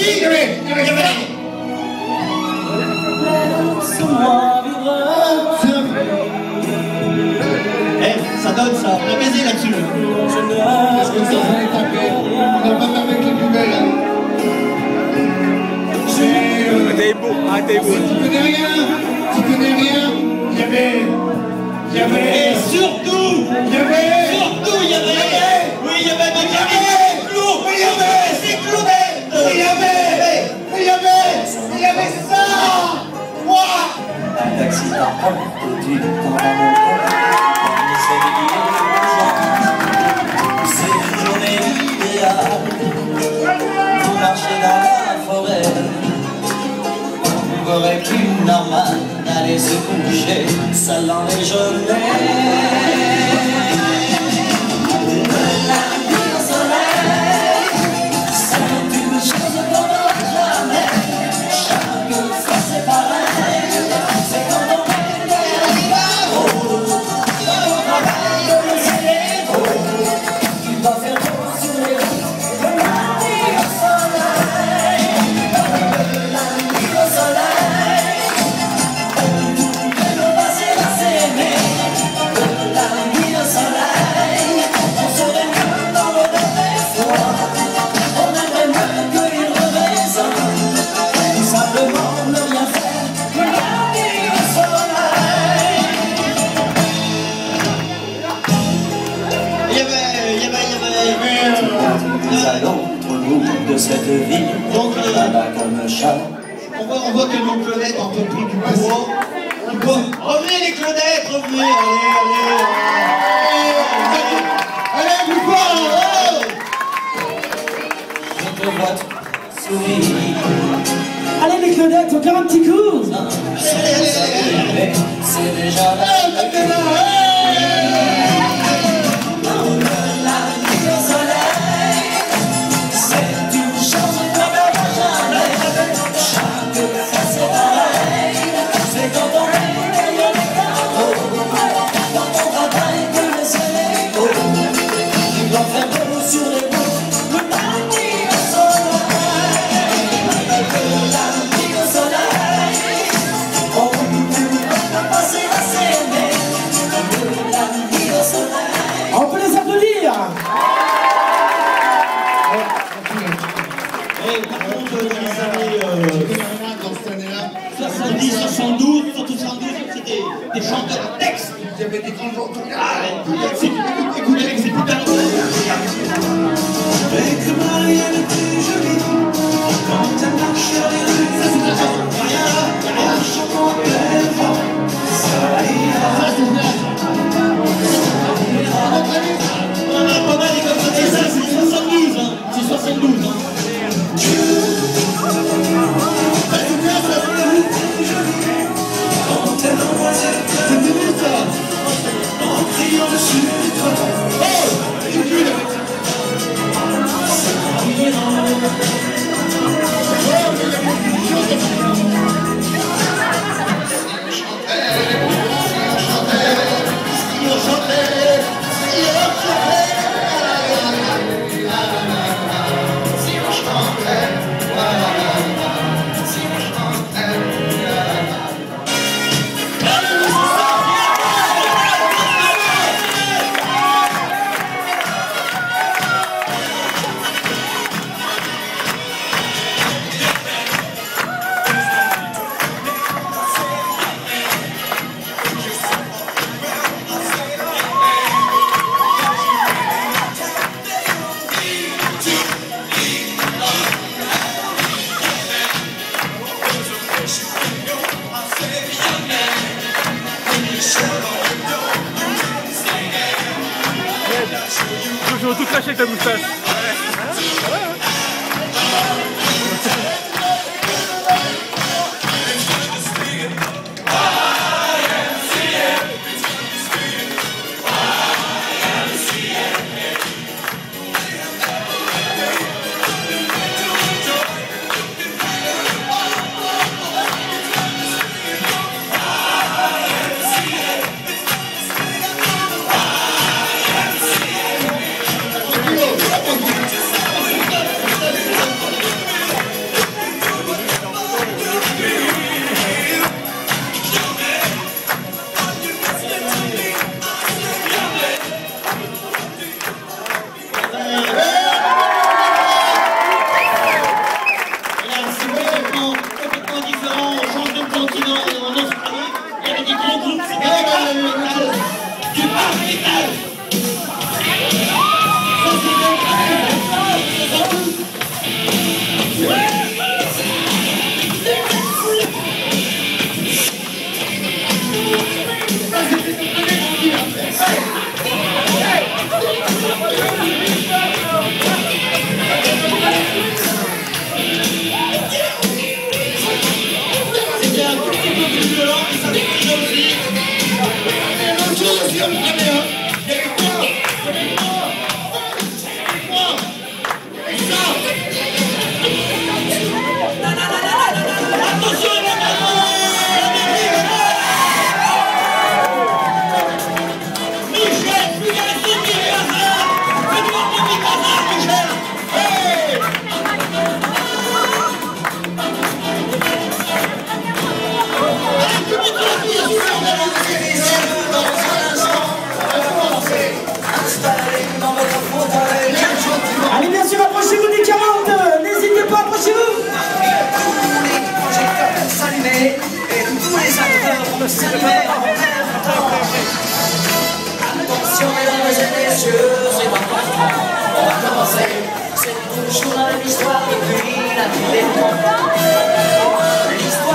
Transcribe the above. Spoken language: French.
il y avait. Eh, ça donne ça, on a baisé là-dessus. Qu'est-ce que ça fait taper? On n'a pas tapé avec les plus belles. T'es beau, ah t'es beau. Tu connais rien. Il y avait. Et surtout, Il y avait. il y avait. Oui, il y avait Clou. Il y avait. C'est Claudette. Il y avait ça. Moi. Un taxi t'apprend tout du temps dans mon corps. C'est une journée idéale pour marcher dans la forêt. On aurait plus normal d'aller se coucher seul dans les journées. De cette ville, donc comme un chat. on voit que nos Claudettes ont un peu pris du poids. Revenez les Claudettes, revenez, Allez, plus fort. Je te vois sourire. Allez les Claudettes, encore un petit coup. C'est déjà là. On peut les applaudir. Par contre, dans les années Dans cette année-là, 70, 72, surtout 72, c'était des chanteurs à texte. il y avait des grands gens. Écoutez avec ces putains de... Mais comment rien n'est plus joli quand elle marche sur les rues. Ça, c'est de la chanson. En chantant plein vent, ça ira. On en a pas mal des comme ça. Et ça, c'est 72, hein. C'est 72, hein. Quand elle envoie cette fleur, en criant dessus du toit. Toujours tout craché avec ta moustache. sur l'histoire depuis la nuit des temps. L'histoire